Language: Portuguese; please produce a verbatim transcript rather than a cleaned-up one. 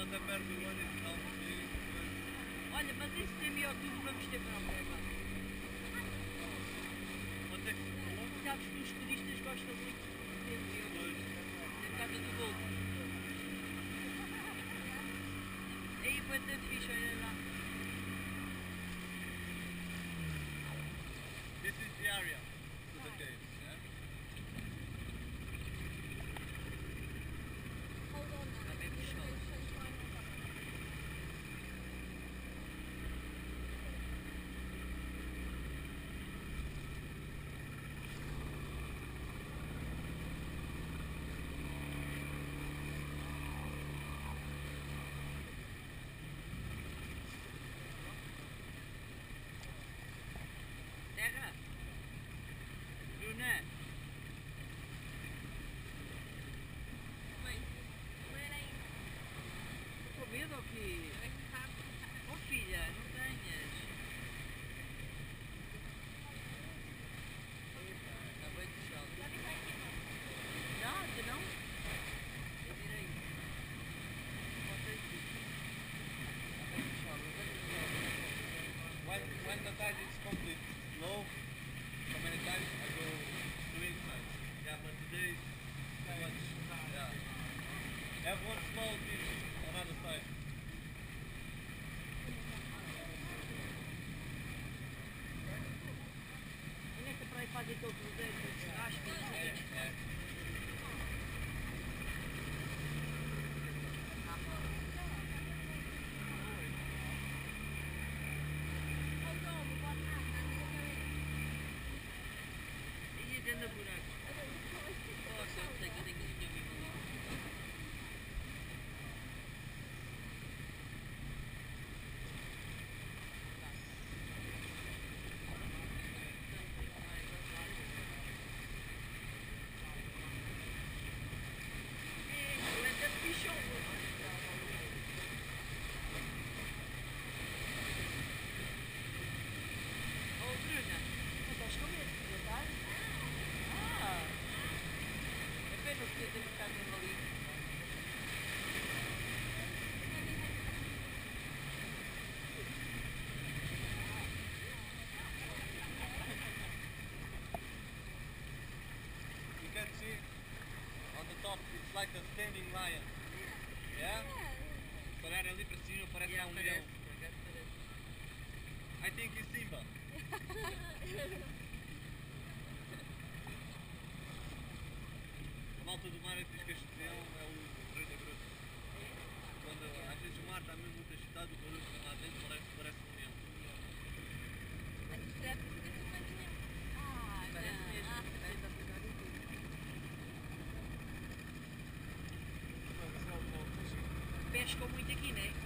até perto do olho e tal, e Olha, mas esse tema YouTube vamos ter problema. onde é que se falou? Sabes que os turistas gostam muito de ter Pois. na casa do Golfo. Aí quanto é fixe, olha lá. This is the area to the cave, yeah? Hold on now. Está bem fechado. Terra! Bruna! Mãe, where are you? Estou com medo ou quê? Oh filha, não tenhas. Epa, está bem fechado. Já, ainda não? Eu direi. Bota aqui. Está bem fechado. Eu vou dizer. When, when the tide is complete low, so many times I go doing much. Yeah, but today is too much. Yeah. Have one small beach on the other side. Onde é que para aí fazer aquele cruzeiro de churrasco? É, é. Hold on, we want that and we're going. E dentro da buraco. Nossa, eu sei que eu tenho que ir mesmo ali. Oh, Bruna, não estás com medo de andar? Ah! É pena que eu tenho ficado mesmo ali. You can see on the top it's like a standing lion. Yeah? Se olhar ali para cima parece Yeah, um parece, leão. por acaso parece. I think it's Simba. A malta do mar diz que este leão é o rei da gruta. Quando às vezes o mar está mesmo muito agitado, o barulho que está lá dentro parece, parece um leão. And you said, this is my dream. Ah, Parece no. mesmo. Ah, Aí está pegado em tudo. Pescam muito aqui, não é?